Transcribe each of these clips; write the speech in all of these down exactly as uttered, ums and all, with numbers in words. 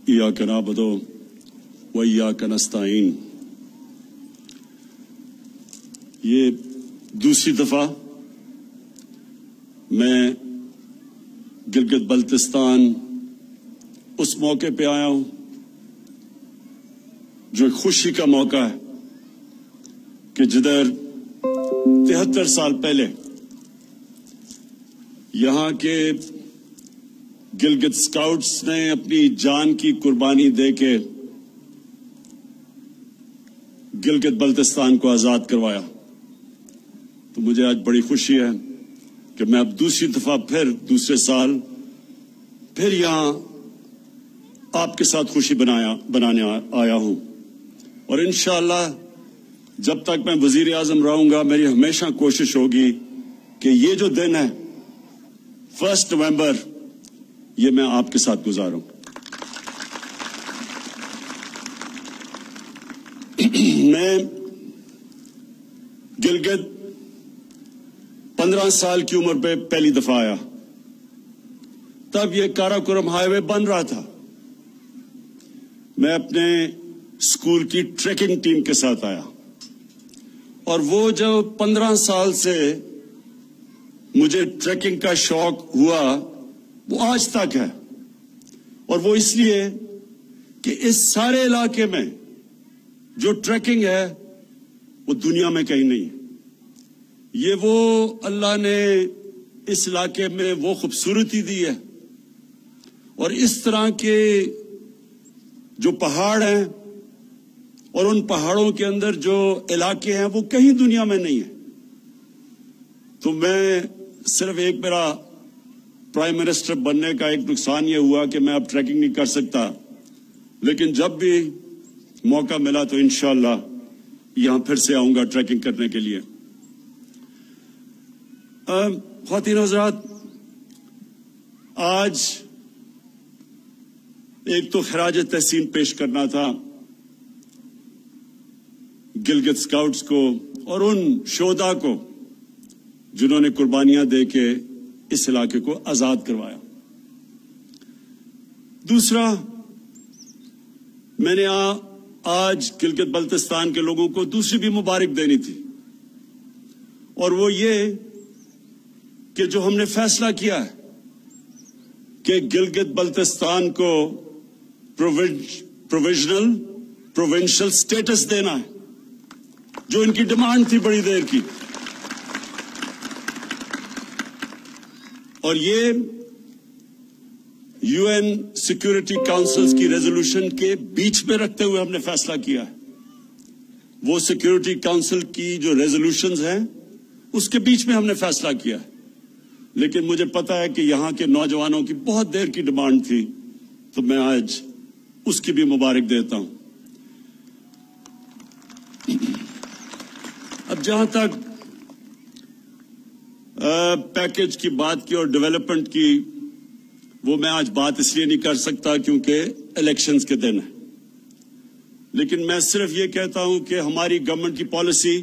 इय्याका नअबुदु व इय्याका नस्तईन। ये दूसरी दफा मैं गिलगित बल्तिस्तान उस मौके पे आया हूं जो खुशी का मौका है कि जिधर तिहत्तर साल पहले यहां के गिलगित स्काउट्स ने अपनी जान की कुर्बानी देके गिलगित बल्तिस्तान को आजाद करवाया। तो मुझे आज बड़ी खुशी है कि मैं अब दूसरी दफा फिर दूसरे साल फिर यहां आपके साथ खुशी बनाया बनाने आया हूं। और इंशाअल्लाह जब तक मैं वजीर आजम रहूंगा मेरी हमेशा कोशिश होगी कि ये जो दिन है फर्स्ट नवंबर ये मैं आपके साथ गुजारूं। मैं गिलगित पंद्रह साल की उम्र पे पहली दफा आया। तब ये काराकोरम हाईवे बन रहा था। मैं अपने स्कूल की ट्रैकिंग टीम के साथ आया और वो जो पंद्रह साल से मुझे ट्रैकिंग का शौक हुआ वो आज तक है। और वो इसलिए कि इस सारे इलाके में जो ट्रैकिंग है वो दुनिया में कहीं नहीं है। ये वो अल्लाह ने इस इलाके में वो खूबसूरती दी है और इस तरह के जो पहाड़ हैं और उन पहाड़ों के अंदर जो इलाके हैं वो कहीं दुनिया में नहीं है। तो मैं सिर्फ एक मेरा प्राइम मिनिस्टर बनने का एक नुकसान ये हुआ कि मैं अब ट्रैकिंग नहीं कर सकता, लेकिन जब भी मौका मिला तो इंशाअल्लाह यहां फिर से आऊंगा ट्रैकिंग करने के लिए। ख्वातीन हज़रात, आज एक तो खराज तहसीन पेश करना था गिलगित स्काउट्स को और उन शोधा को जिन्होंने कुर्बानियां दे के इस इलाके को आजाद करवाया। दूसरा, मैंने आ, आज गिलगित बल्तिस्तान के लोगों को दूसरी भी मुबारक देनी थी और वो ये कि जो हमने फैसला किया है कि गिलगित बल्तिस्तान को प्रोविजनल प्रोविंशियल स्टेटस देना है, जो इनकी डिमांड थी बड़ी देर की। और ये यूएन सिक्योरिटी काउंसिल्स की रेजोल्यूशन के बीच में रखते हुए हमने फैसला किया है। वो सिक्योरिटी काउंसिल की जो रेजोल्यूशंस हैं उसके बीच में हमने फैसला किया है। लेकिन मुझे पता है कि यहां के नौजवानों की बहुत देर की डिमांड थी, तो मैं आज उसकी भी मुबारक देता हूं। अब जहां तक पैकेज की बात की और डेवलपमेंट की, वो मैं आज बात इसलिए नहीं कर सकता क्योंकि इलेक्शंस के दिन है। लेकिन मैं सिर्फ ये कहता हूं कि हमारी गवर्नमेंट की पॉलिसी,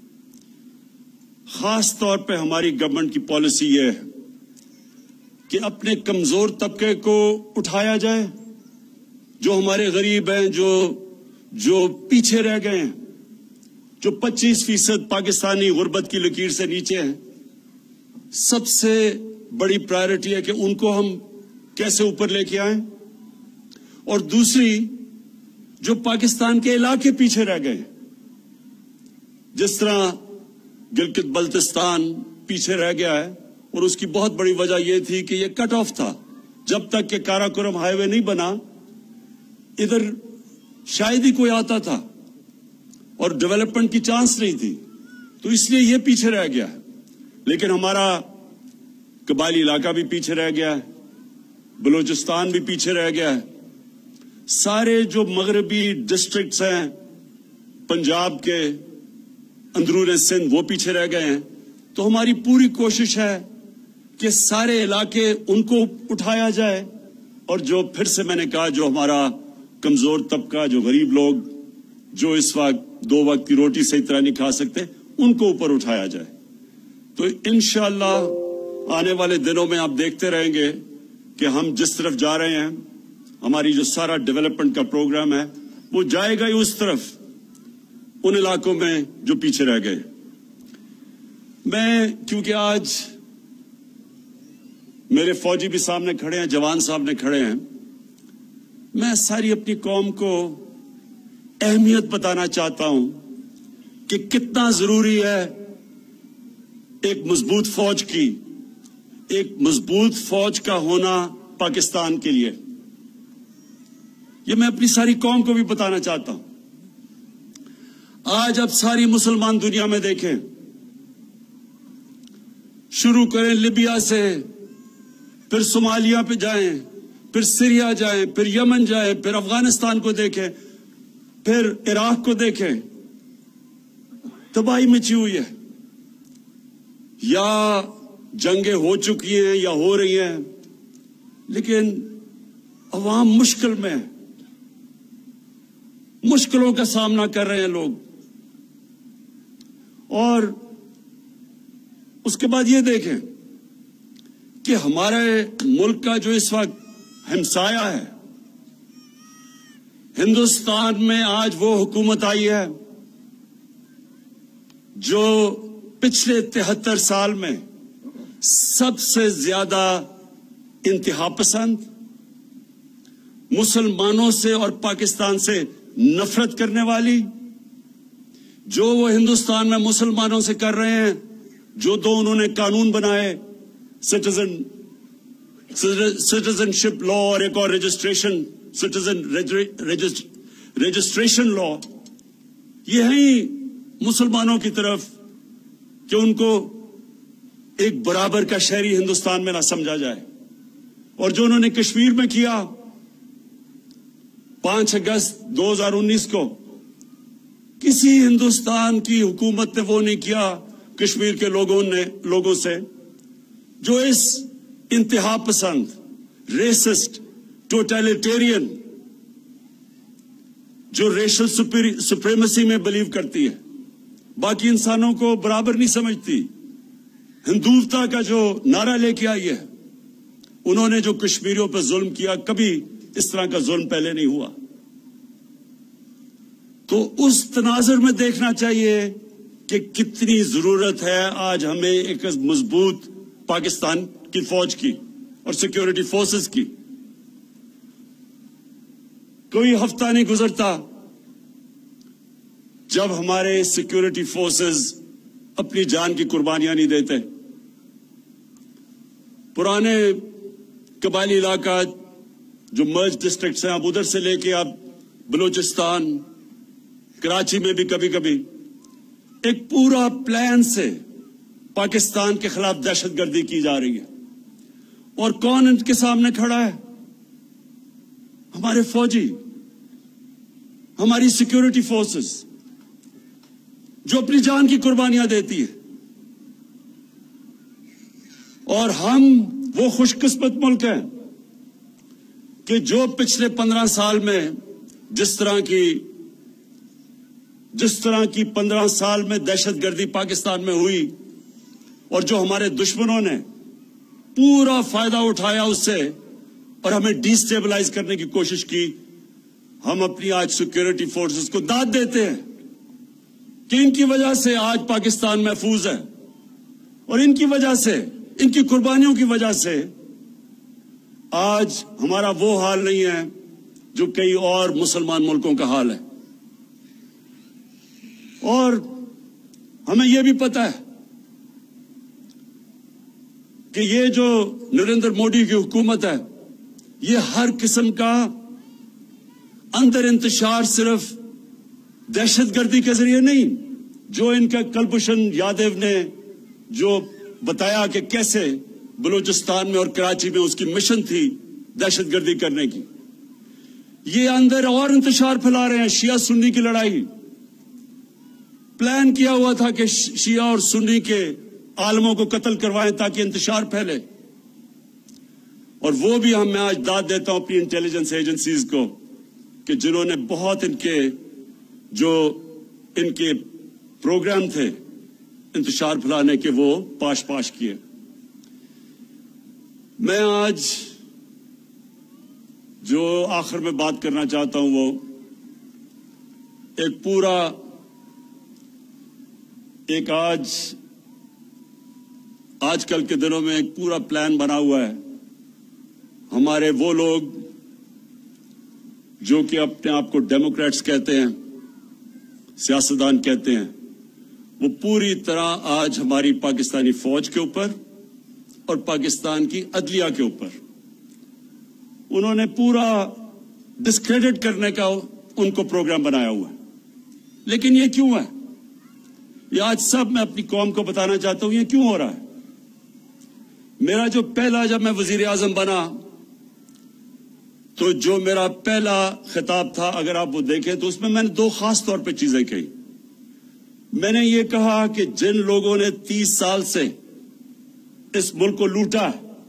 खास तौर पे हमारी गवर्नमेंट की पॉलिसी ये है कि अपने कमजोर तबके को उठाया जाए, जो हमारे गरीब हैं, जो जो पीछे रह गए हैं, जो पच्चीस फीसद पाकिस्तानी गुर्बत की लकीर से नीचे हैं। सबसे बड़ी प्रायोरिटी है कि उनको हम कैसे ऊपर लेके आए। और दूसरी, जो पाकिस्तान के इलाके पीछे रह गए, जिस तरह गिलगित बल्तिस्तान पीछे रह गया है, और उसकी बहुत बड़ी वजह यह थी कि यह कट ऑफ था। जब तक कि काराकोरम हाईवे नहीं बना, इधर शायद ही कोई आता था और डेवलपमेंट की चांस नहीं थी, तो इसलिए यह पीछे रह गया है। लेकिन हमारा कबायली इलाका भी पीछे रह गया है, बलूचिस्तान भी पीछे रह गया है, सारे जो मगरबी डिस्ट्रिक्ट्स हैं पंजाब के अंदरूने सिंध वो पीछे रह गए हैं। तो हमारी पूरी कोशिश है कि सारे इलाके उनको उठाया जाए, और जो फिर से मैंने कहा, जो हमारा कमजोर तबका, जो गरीब लोग, जो इस वक्त दो वक्त की रोटी सही तरह नहीं खा सकते, उनको ऊपर उठाया जाए। तो इंशाअल्लाह आने वाले दिनों में आप देखते रहेंगे कि हम जिस तरफ जा रहे हैं ہماری جو سارا ڈیولپمنٹ کا پروگرام ہے وہ جائے گا ہی اس طرف، ان علاقوں میں جو پیچھے رہ گئے۔ میں کیونکہ آج میرے فوجی بھی سامنے کھڑے ہیں، جوان سامنے کھڑے ہیں، میں ساری اپنی قوم کو اہمیت بتانا چاہتا ہوں کہ کتنا ضروری ہے ایک مضبوط فوج کی، ایک مضبوط فوج کا ہونا پاکستان کے لیے۔ یہ میں اپنی ساری قوم کو بھی بتانا چاہتا ہوں۔ آج اب ساری مسلمان دنیا میں دیکھیں، شروع کریں لیبیا سے، پھر صومالیہ پہ جائیں، پھر سیریا جائیں، پھر یمن جائیں، پھر افغانستان کو دیکھیں، پھر عراق کو دیکھیں، تباہی مچی ہوئی ہے، یا جنگیں ہو چکی ہیں یا ہو رہی ہیں، لیکن عوام مشکل میں، مشکلوں کا سامنا کر رہے ہیں لوگ۔ اور اس کے بعد یہ دیکھیں کہ ہمارے ملک کا جو اس وقت ہمسایہ ہے، ہندوستان میں آج وہ حکومت آئی ہے جو پچھلے تہتر سال میں سب سے زیادہ انتہا پسند، مسلمانوں سے اور پاکستان سے نفرت کرنے والی، جو وہ ہندوستان میں مسلمانوں سے کر رہے ہیں، جو دو انہوں نے قانون بنائے، سٹیزن سٹیزن شپ لا اور ایک اور رجسٹریشن سٹیزن رجسٹریشن لا، یہ ہیں مسلمانوں کی طرف کہ ان کو ایک برابر کا شہری ہندوستان میں نہ سمجھا جائے۔ اور جو انہوں نے کشمیر میں کیا پانچ اگست دو ہزار انیس کو، کسی ہندوستان کی حکومت نے وہ نہیں کیا کشمیر کے لوگوں نے لوگوں سے، جو اس انتہا پسند، ریسسٹ، ٹوٹیلیٹیرین، جو ریشل سپریمیسی میں بلیو کرتی ہے، باقی انسانوں کو برابر نہیں سمجھتی، ہندوتا کا جو نعرہ لے کے آئی ہے، انہوں نے جو کشمیریوں پر ظلم کیا، کبھی اس طرح کا ظلم پہلے نہیں ہوا۔ تو اس تناظر میں دیکھنا چاہیے کہ کتنی ضرورت ہے آج ہمیں ایک مضبوط پاکستان کی فوج کی اور سیکیورٹی فورسز کی۔ کوئی ہفتہ نہیں گزرتا جب ہمارے سیکیورٹی فورسز اپنی جان کی قربانیاں نہیں دیتے۔ پرانے قبائلی علاقہ جو مرج ڈسٹرکٹس ہیں، اب ادھر سے لے کے اب بلوچستان، کراچی میں بھی کبھی کبھی ایک پورا پلان سے پاکستان کے خلاف دہشت گردی کی جا رہی ہے، اور کون ان کے سامنے کھڑا ہے؟ ہمارے فوجی، ہماری سیکیورٹی فورسز، جو اپنی جان کی قربانیاں دیتی ہے۔ اور ہم وہ خوش قسمت ملک ہیں کہ جو پچھلے پندرہ سال میں جس طرح کی جس طرح کی پندرہ سال میں دہشت گردی پاکستان میں ہوئی، اور جو ہمارے دشمنوں نے پورا فائدہ اٹھایا اس سے اور ہمیں ڈی سٹیبلائز کرنے کی کوشش کی، ہم اپنی آج سیکیورٹی فورسز کو داد دیتے ہیں کہ ان کی وجہ سے آج پاکستان محفوظ ہے، اور ان کی وجہ سے، ان کی قربانیوں کی وجہ سے آج ہمارا وہ حال نہیں ہے جو کئی اور مسلمان ملکوں کا حال ہے۔ اور ہمیں یہ بھی پتا ہے کہ یہ جو نریندر مودی کی حکومت ہے، یہ ہر قسم کا اندر انتشار صرف دہشت گردی کے ذریعے نہیں، جو ان کا کلبھوشن یادو نے جو بتایا کہ کیسے بلوچستان میں اور کراچی میں اس کی مشن تھی دہشت گردی کرنے کی، یہ اندر اور انتشار پھیلا رہے ہیں۔ شیعہ سنی کی لڑائی، پلان کیا ہوا تھا کہ شیعہ اور سنی کے عالموں کو قتل کروائیں تاکہ انتشار پھیلے، اور وہ بھی ہم میں آج داد دیتا ہوں اپنی انٹیلیجنس ایجنسیز کو کہ جنہوں نے بہت ان کے جو ان کے پروگرام تھے انتشار پھیلانے کے، وہ پاش پاش کیے۔ میں آج جو آخر میں بات کرنا چاہتا ہوں وہ ایک پورا ایک آج آج کل کے دنوں میں ایک پورا پلان بنا ہوا ہے. ہمارے وہ لوگ جو کہ اپنے آپ کو ڈیموکریٹس کہتے ہیں, سیاستدان کہتے ہیں, وہ پوری طرح آج ہماری پاکستانی فوج کے اوپر اور پاکستان کی عدلیہ کے اوپر انہوں نے پورا ڈسکریڈٹ کرنے کا ان کو پروگرام بنایا ہوا ہے. لیکن یہ کیوں ہے؟ یہ آج سب میں اپنی قوم کو بتانا چاہتا ہوں یہ کیوں ہو رہا ہے. میرا جو پہلا جب میں وزیر اعظم بنا تو جو میرا پہلا خطاب تھا, اگر آپ وہ دیکھیں تو اس میں میں نے دو خاص طور پہ چیزیں کہی. میں نے یہ کہا کہ جن لوگوں نے تیس سال سے اس ملک کو لوٹا,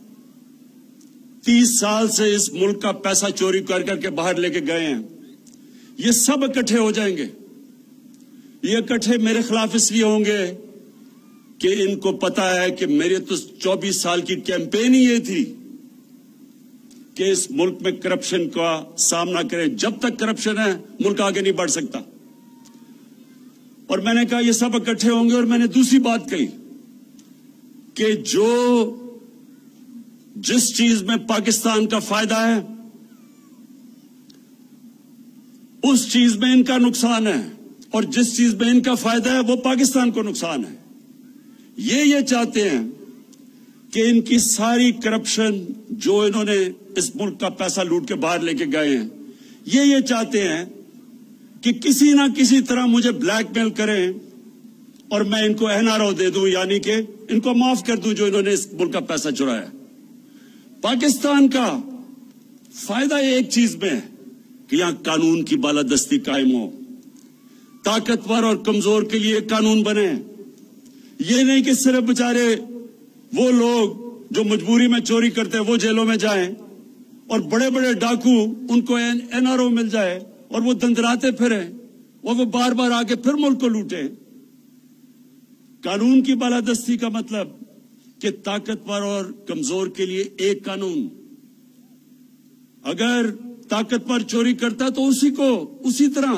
تیس سال سے اس ملک کا پیسہ چوری کر کر کے باہر لے کے گئے ہیں, یہ سب اکٹھے ہو جائیں گے. یہ اکٹھے میرے خلاف اس لیے ہوں گے کہ ان کو پتا ہے کہ میرے تو چوبیس سال کی کیمپین ہی یہ تھی کہ اس ملک میں کرپشن کا سامنا کریں. جب تک کرپشن ہے ملک آگے نہیں بڑھ سکتا. اور میں نے کہا یہ سب اکٹھے ہوں گے. اور میں نے دوسری بات کہی کہ جو جس چیز میں پاکستان کا فائدہ ہے اس چیز میں ان کا نقصان ہے, اور جس چیز میں ان کا فائدہ ہے وہ پاکستان کو نقصان ہے. یہ یہ چاہتے ہیں کہ ان کی ساری کرپشن جو انہوں نے اس ملک کا پیسہ لوٹ کے باہر لے کے گئے ہیں, یہ یہ چاہتے ہیں کہ کسی نہ کسی طرح مجھے بلیک میل کریں اور میں ان کو این آر او دے دوں, یعنی کہ ان کو معاف کر دوں جو انہوں نے اس ملک کا پیسہ چرایا. پاکستان کا فائدہ ایک چیز میں ہے کہ یہاں قانون کی بالادستی قائم ہو, طاقتور اور کمزور کے لیے قانون بنے. یہ نہیں کہ صرف بےچارے وہ لوگ جو مجبوری میں چوری کرتے ہیں وہ جیلوں میں جائیں اور بڑے بڑے ڈاکو ان کو این آر او مل جائے اور وہ دندراتے پھریں اور وہ بار بار آ کے پھر ملک کو لوٹیں. قانون کی بالادستی کا مطلب کہ طاقتور اور کمزور کے لیے ایک قانون. اگر طاقتور چوری کرتا تو اسی کو اسی طرح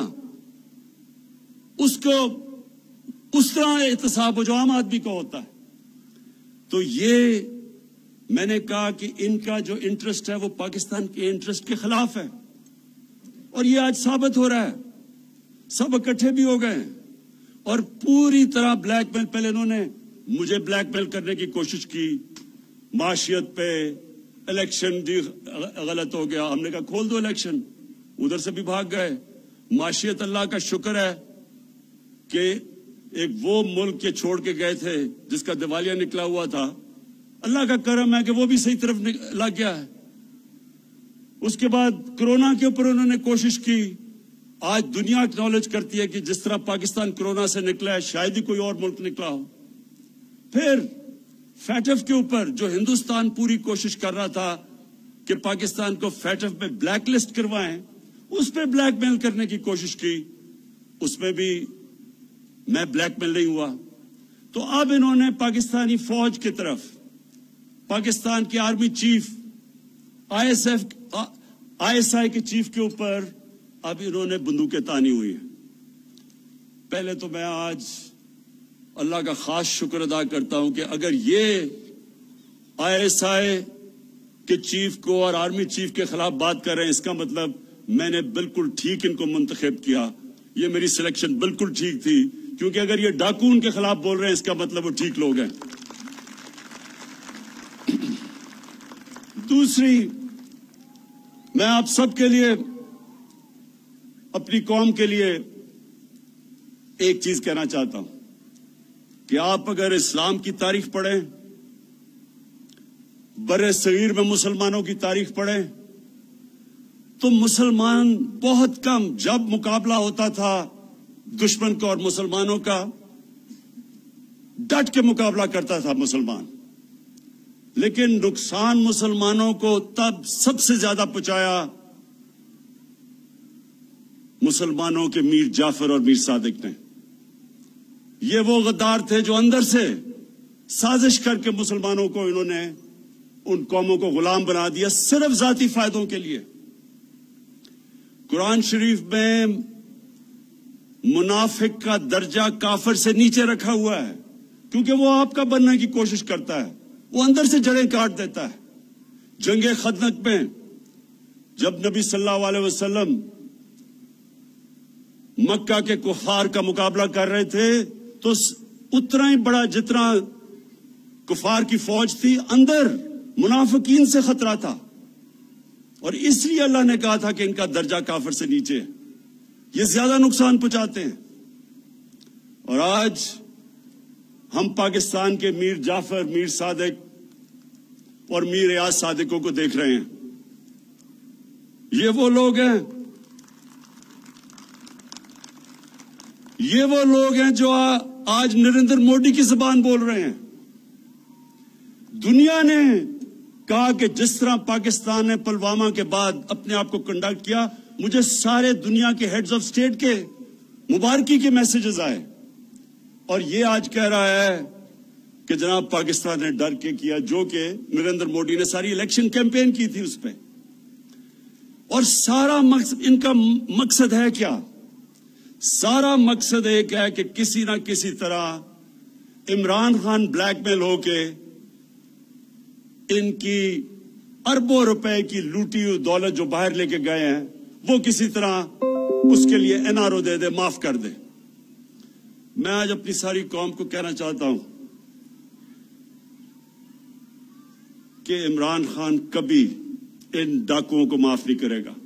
اس کو اس طرح احتساب ہو جو عام آدمی کو ہوتا ہے. تو یہ میں نے کہا کہ ان کا جو انٹرسٹ ہے وہ پاکستان کے انٹرسٹ کے خلاف ہے, اور یہ آج ثابت ہو رہا ہے. سب اکٹھے بھی ہو گئے اور پوری طرح بلیک میل. پہلے انہوں نے مجھے بلیک میل کرنے کی کوشش کی, معاشیت پہ, الیکشن دی غلط ہو گیا, ہم نے کہا کھول دو الیکشن, ادھر سے بھی بھاگ گئے. معاشیت اللہ کا شکر ہے کہ ایک وہ ملک کے چھوڑ کے گئے تھے جس کا دیوالیہ نکلا ہوا تھا, اللہ کا کرم ہے کہ وہ بھی صحیح طرف لگ گیا ہے. اس کے بعد کرونا کے اوپر انہوں نے کوشش کی. آج دنیا اکنالج کرتی ہے کہ جس طرح پاکستان کرونا سے نکلا ہے شاید ہی کوئی اور ملک نکلا ہو. پھر فیٹف کے اوپر جو ہندوستان پوری کوشش کر رہا تھا کہ پاکستان کو فیٹف میں بلیک لسٹ کروائیں, اس پہ بلیک میل کرنے کی کوشش کی, اس میں بھی میں بلیک میل نہیں ہوا. تو اب انہوں نے پاکستانی فوج کی طرف, پاکستان کی army chief, I S F I S I کے چیف کے اوپر اب انہوں نے بندوقیں تانی ہوئی ہیں. پہلے تو میں آج اللہ کا خاص شکر ادا کرتا ہوں کہ اگر یہ آئی ایس آئی کے چیف کو اور آرمی چیف کے خلاف بات کر رہے ہیں, اس کا مطلب میں نے بالکل ٹھیک ان کو منتخب کیا. یہ میری سلیکشن بالکل ٹھیک تھی, کیونکہ اگر یہ ڈاکو ان کے خلاف بول رہے ہیں اس کا مطلب وہ ٹھیک لوگ ہیں. دوسری, میں آپ سب کے لیے, اپنی قوم کے لیے ایک چیز کہنا چاہتا ہوں کہ آپ اگر اسلام کی تاریخ پڑھیں, بر صغیر میں مسلمانوں کی تاریخ پڑھیں, تو مسلمان بہت کم, جب مقابلہ ہوتا تھا دشمن کا اور مسلمانوں کا, ڈٹ کے مقابلہ کرتا تھا مسلمان. لیکن نقصان مسلمانوں کو تب سب سے زیادہ پہنچایا مسلمانوں کے میر جعفر اور میر صادق نے. یہ وہ غدار تھے جو اندر سے سازش کر کے مسلمانوں کو انہوں نے ان قوموں کو غلام بنا دیا صرف ذاتی فائدوں کے لیے. قرآن شریف میں منافق کا درجہ کافر سے نیچے رکھا ہوا ہے، کیونکہ وہ آپ کا بننے کی کوشش کرتا ہے، وہ اندر سے جڑیں کاٹ دیتا ہے۔ جنگ خندق میں جب نبی صلی اللہ علیہ وسلم مکہ کے کفار کا مقابلہ کر رہے تھے تو اتنا ہی بڑا جتنا کفار کی فوج تھی، اندر منافقین سے خطرہ تھا، اور اس لیے اللہ نے کہا تھا کہ ان کا درجہ کافر سے نیچے ہے، یہ زیادہ نقصان پہنچاتے ہیں۔ اور آج ہم پاکستان کے میر جعفر، میر صادق اور میر ریاض صادقوں کو دیکھ رہے ہیں۔ یہ وہ لوگ ہیں یہ وہ لوگ ہیں جو آج نریندر مودی کی زبان بول رہے ہیں۔ دنیا نے کہا کہ جس طرح پاکستان نے پلوامہ کے بعد اپنے آپ کو کنڈکٹ کیا، مجھے سارے دنیا کے ہیڈز آف سٹیٹ کے مبارکی کے میسیجز آئے، اور یہ آج کہہ رہا ہے کہ جناب پاکستان نے ڈر کے کیا، جو کہ نریندر مودی نے ساری الیکشن کیمپین کی تھی اس پہ۔ اور سارا مقصد ان کا مقصد ہے کیا؟ سارا مقصد ایک ہے کہ کسی نہ کسی طرح عمران خان بلیک میل ہو کے ان کی اربوں روپے کی لوٹی ہوئی دولت جو باہر لے کے گئے ہیں، وہ کسی طرح اس کے لیے این آر او دے دے، معاف کر دے۔ میں آج اپنی ساری قوم کو کہنا چاہتا ہوں کہ عمران خان کبھی ان ڈاکوؤں کو معاف نہیں کرے گا،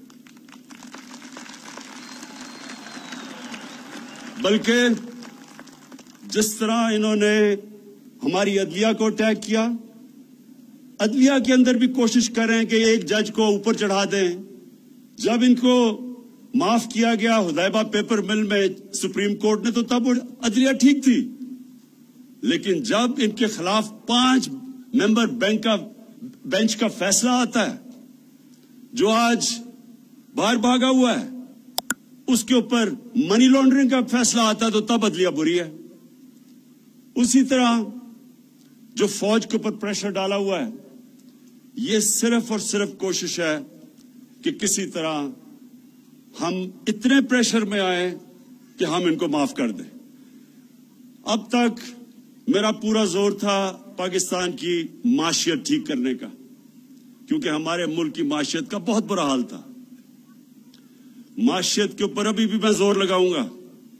بلکہ جس طرح انہوں نے ہماری عدلیہ کو اٹیک کیا، عدلیہ کے اندر بھی کوشش کریں کہ ایک جج کو اوپر چڑھا دیں۔ جب ان کو معاف کیا گیا حدیبہ پیپر مل میں سپریم کورٹ نے، تو تب عدلیہ ٹھیک تھی، لیکن جب ان کے خلاف پانچ ممبر بینک کا بینچ کا فیصلہ آتا ہے جو آج باہر بھاگا ہوا ہے، اس کے اوپر منی لانڈرنگ کا فیصلہ آتا ہے، تو تب عدلیہ بری ہے۔ اسی طرح جو فوج کے اوپر پریشر ڈالا ہوا ہے، یہ صرف اور صرف کوشش ہے کہ کسی طرح ہم اتنے پریشر میں آئیں کہ ہم ان کو معاف کر دیں۔ اب تک میرا پورا زور تھا پاکستان کی معیشت ٹھیک کرنے کا، کیونکہ ہمارے ملک کی معیشت کا بہت برا حال تھا۔ معیشت کے اوپر ابھی بھی میں زور لگاؤں گا۔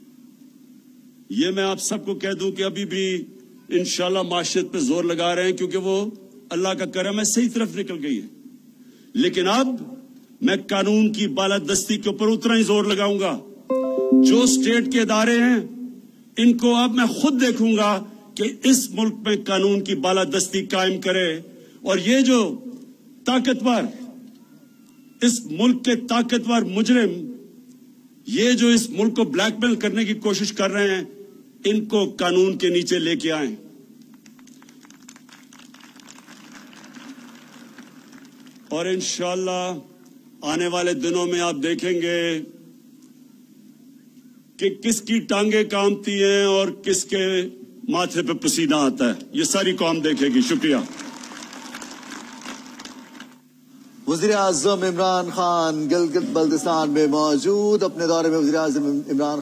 یہ میں آپ سب کو کہہ دوں کہ ابھی بھی انشاءاللہ معیشت پہ زور لگا رہے ہیں، کیونکہ وہ اللہ کا کرم ہے، صحیح طرف نکل گئی ہے۔ لیکن اب میں قانون کی بالادستی کے اوپر اتنا ہی زور لگاؤں گا۔ جو اسٹیٹ کے ادارے ہیں، ان کو اب میں خود دیکھوں گا کہ اس ملک میں قانون کی بالادستی قائم کرے، اور یہ جو طاقتور اس ملک کے طاقتور مجرم یہ جو اس ملک کو بلیک میل کرنے کی کوشش کر رہے ہیں، ان کو قانون کے نیچے لے کے آئیں۔ اور انشاءاللہ آنے والے دنوں میں آپ دیکھیں گے کہ کس کی ٹانگیں کامتی ہیں اور کس کے ماتھے پہ پسینہ آتا ہے، یہ ساری قوم دیکھے گی۔ شکریہ۔ وزیر اعظم عمران خان گلگت بلتستان میں موجود، اپنے دورے میں وزیر اعظم عمران